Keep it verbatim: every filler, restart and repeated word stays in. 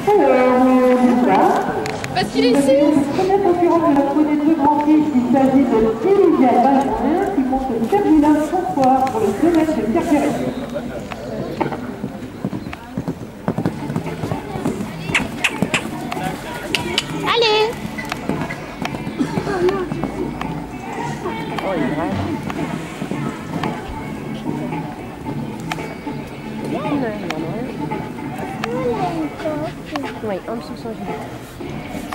Alors, on va. Parce qu'il est ici. Première concurrente de la Prenée de Grand Prix, il s'agit de Olivia Benjamin qui monte quatre mille un François pour le semestre de Pierre-Perret. Allez. Oh, il est vrai. Oui, en dessous son gilet.